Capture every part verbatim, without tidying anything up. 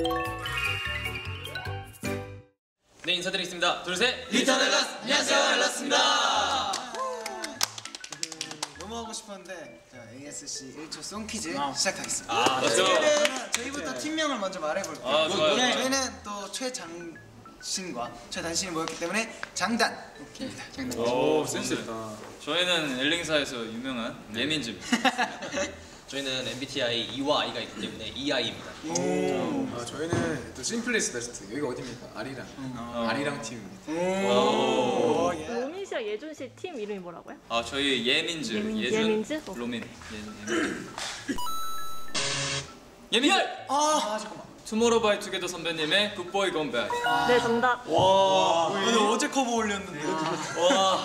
네, 인사드리겠습니다. 둘, 셋. 리턴 앨러스! 안녕하세요, 앨러스입니다. 너무 하고 싶었는데 자, 에이에스씨 일 초 송 퀴즈 시작하겠습니다. 아, 맞죠. 저희는 저희부터 팀명을 먼저 말해볼게요. 아, 좋아요. 네, 저희는 또 최장신과 최단신이 모였기 때문에 장단. 오케이입니다. 장단. 오, 센스 있다. 저희는 엘링사에서 유명한 예민즈입니다. 저희는 엠비티아이 E와 I가 있기 때문에 이아이입니다. 아, 저희는 또 심플리스 베스트. 여기가 어디입니까? 아리랑. 음. 아리랑 팀입니다. 오. 오. 로민 씨와 예준 씨 팀 이름이 뭐라고요? 아, 저희 예민즈, 예민- 예준, 예민즈? 로민. 예, 예민즈. 예민즈! 아, 잠깐만. 투모로우바이투게더 선배님의 굿보이 컴백. 네, 정답. 와. 근데 어제 커버 올렸는데. 와.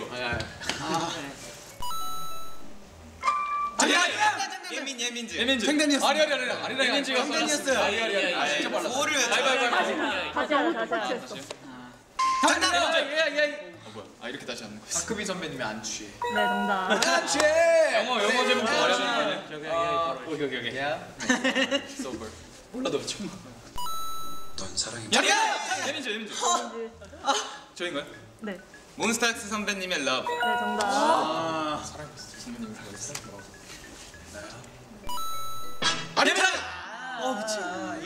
예민, 예민즈. 예민즈. 장단이었어요. 아리 아리 아리 아리 아리 예민즈가 장단이었어요. 아리 아리 아리 아리 진짜 빨라. 뭐를 아이고 아이고 아이고. 다시 하자, 다시 하자. 장단. 어 뭐야? 아 이렇게 다시 하는 거였어. 다크비 선배님이 안 취해. 네, 정답. 안 취해. 영어 영어 제목 말해야 되는 거 아니야? 저기 여기 오케이 오케이 오케이. 야. 소버. 몰라도 좀. 넌 사랑해. 야! 예민즈 예민즈. 저인가요? 네, 몬스타엑스 선배님의 러브. 네, 정답. 아, 사랑해. 선배님을 하겠어. 아리타. 어, 그치.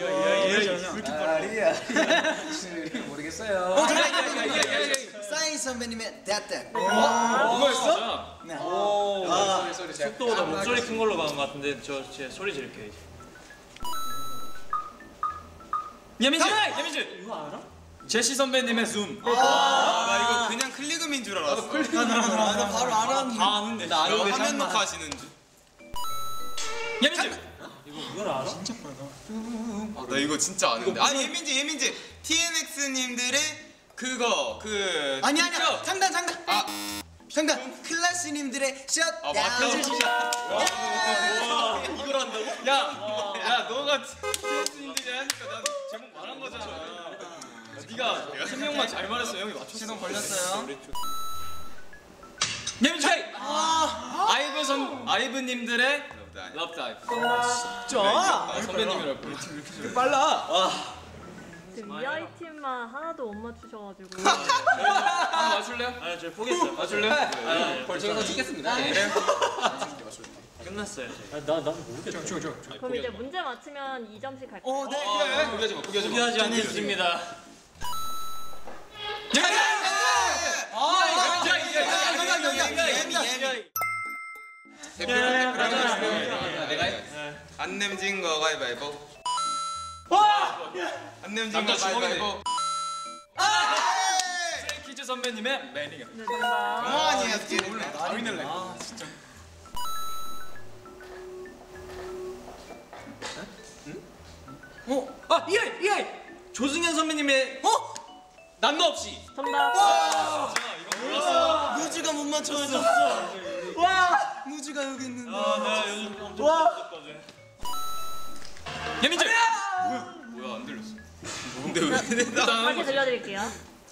아리야. 모르겠어요. 사인 선배님의 That 그거였어? 네. 오. 아. 소리 소리. 속도보다 목소리 큰 걸로 가는 것 같은데 저 제 소리 지를게요 이제. 예민즈 예민즈. 이거 알아? 제시 선배님의 줌. 나 이거 그냥 클리그민 줄 알았어. 아, 나 바로 알았는데. 다 아는데. 나 이거 화면 녹화하시는 줄. 예민즈. 이걸 알아? 아, 나 이거 진짜 아는데. 아, 예민즈, 예민즈. 티엔엑스님들의 그거 그. 아니 아니야. 장단 장단. 아, 장단. 클래스님들의 아 맞다. 이걸 한다고? 야, 야, 너가 티엔엑스님들이 하니까 난 제목 말한 거잖아. 네가 설명만 잘 말했어, 형이 맞췄어. 시동 걸렸어요. 예민즈. 아이브 선 아이브님들의 러브 다이브. 진짜? 아, 선배님이라고. 빨라. 지금 이아이 팀만 하나도 못 맞추셔가지고. 아, 맞출래요? 아, 저 포기했어요. 맞출래요? 아, 벌써 찍겠습니다. 끝났어요. 아, 나 나는 모르겠어. 그럼 이제 문제 맞추면 이 점씩 갈게요. 어, 네. 아, 포기하지 마, 포기하지 마. 포기하지 않겠습니다. 대표로 대표로 내가 해. 안 nem진 거 가위바위보. 안 nem진 거 남자 주먹이네. 가위바위보. 키즈 선배님의 매니아. 네, 정답. 아니야, 지금. 나윈을 아, 진짜. 어? 아, 이아이 이아이. 조승현 선배님의 어? 남도 없이. 정답. 진짜 이거 몰랐어. 무지가 못 맞췄어. 와. 무지가 여기 있는데. 아, 내가 요즘 엄청 좋아했거든. 예민즈. 뭐야? 뭐야? 안 들렸어. 근데 왜 내가. 다시 들려드릴게요.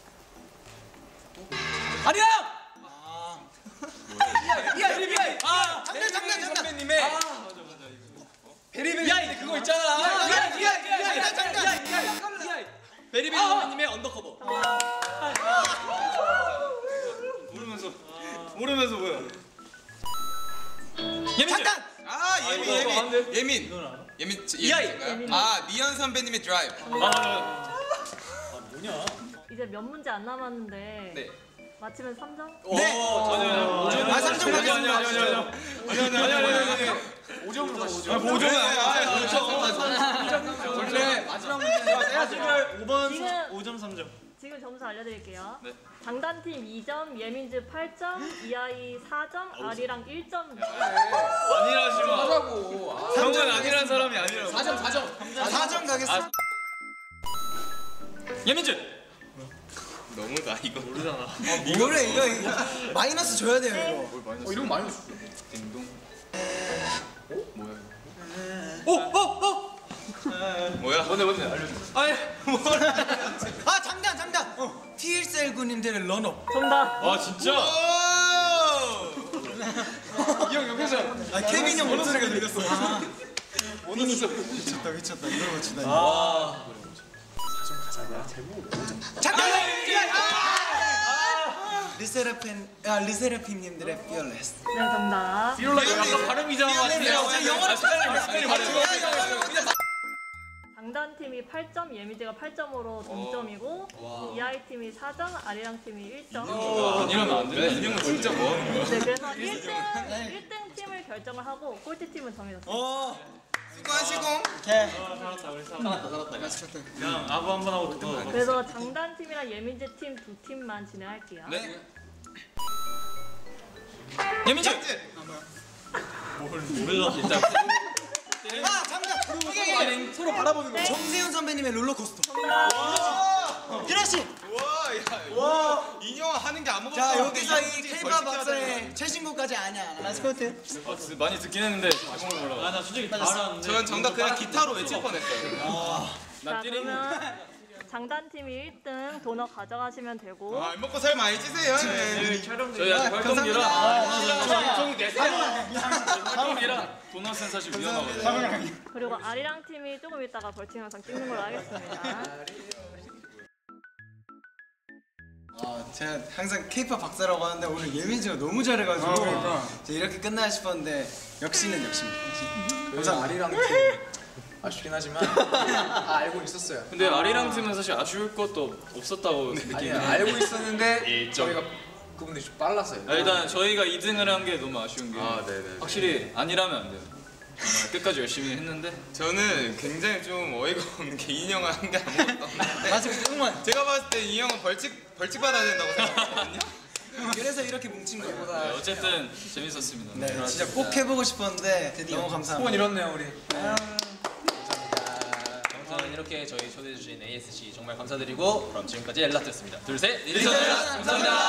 아리랑. 아. 이아이 이아이. 아, 장단 장단 장단. 선배님의 베리베리. 이아이 그거 있잖아. 이아이 이아이 이아이 이아이 이아이. 베리베리 선배님의 언더커버. 모르면서 모르면서 뭐야? 예민즈. 장단. 아, 예민, 예민. 예민. 이걸 알아? 예민, 이하이. 예민인가요? 아, 미연 선배님의 드라이브. 아, 맞아. 뭐냐? 이제 몇 문제 안 남았는데. 네. 맞히면 삼 점? 네. 아, 삼 점 아니 아니 아니 아니 아니 아니 아니 아니 아니 오 점으로 가시죠. 아, 오 점은 아니야. 오 점. 원래 마지막 문제는 오 번 지금- 오 점 삼 점. 지금 점수 알려드릴게요. 네. 장단팀 이 점, 예민즈 팔 점, 이아이 사 점, 아리랑 일 점. 아니라지 마. 하라고. 형은 아니란 사람이 아니라고. 사 점, 사 점. 사 점 가겠습니다. 예민즈. 너무다, 이거. 모르잖아. 뭐래 이거 이거. 마이너스 줘야 돼요 이거. 어, 이런 거 많이 줬어. 딩동. 어? 뭐야 오, 오, 오. 뭐야? 뭔데 뭔데 알려줘. 아니, 아 장단 장단. 어. 티일셀구님들의 런업. 정답. 아 진짜? 오! 이 형 옆에서 아 케빈 형 목소리가 들렸어. 미쳤다 미쳤다 이걸 맞추다니. 아. 잠깐. 리세라핌 아 리세라핌님들의 Fearless. 네, 정답. 비올라 이거 약간 발음 이상한 것 같은데. 영어로 스펠링 스펠링 발음. 장단팀이 팔 점, 예민지가 팔 점으로 동점이고 이하이팀이 사 점, 아리랑팀이 일 점. 아니라면 안 돼. 이형은 진짜 뭐 하는 거야? 네, 그래서 일 등, 일 등 팀을 결정을 하고 꼴찌팀은 정해졌어요. 수고하시고. 오케이. 그냥 아부 한번 하고 그때 그래서 장단팀이랑 예민지 팀 두 팀만 진행할게요. 네. 예민지. 몰라 진짜. 아 잠깐. 아니 서로 바라보는 거. 정세윤 선배님의 롤러코스터. 정답. 기라씨. 와, 야, 와, 인형아 하는 게 아무것도 자 없는데 여기서 이 이형이 케이팝 벌칙 박사의 최신곡까지 아냐. 라스코트. 아, 진짜 많이 듣긴 했는데 제목을 몰라. 아나 솔직히 다 알았는데. 저는 정답 그냥 기타로 외칠 뻔했어요. 자, 난 띠링. 그러면 장단팀이 일 등 도넛 가져가시면 되고 아, 먹고 살 많이 찌세요. 네. 저희 아직 활동기라 활동이 내세요. 활동기라 도넛은 사실 위험하거든요. 그리고 아리랑 팀이 조금 있다가 벌칙 영상 찍는 걸로 하겠습니다. 아 제가 항상 케이팝 박사라고 하는데 오늘 예민지가 너무 잘해가지고 이제 이렇게 끝나 싶었는데 역시는 역시입니다. 항상 아리랑 팀 아쉽긴 하지만 아, 알고 있었어요. 근데 아리랑 팀은 사실 아쉬울 것도 없었다고 아니 느끼는. 알고 있었는데 일 점. 저희가 그분들이 좀 빨랐어요. 아, 일단 저희가 이 등을 한 게 너무 아쉬운 게 아, 네네. 확실히 아니라면 안 돼요. 정말 끝까지 열심히 했는데 저는 굉장히 좀 어이가 없는 게 인형아 한 게 아무것도 없는데. 맞아 정말. 제가 봤을 때 이 형은 벌칙 벌칙 받아야 된다고 생각하거든요. 그래서 이렇게 뭉친 거예요. 네, 어쨌든 재밌었습니다. 네 진짜 꼭 해보고 싶었는데 너무 소원 감사합니다. 이뤘네요 우리. 아무튼 이렇게 저희 초대해주신 에이에스씨 정말 감사드리고 그럼 지금까지 엘라트였습니다. 둘 셋. 감사합니다.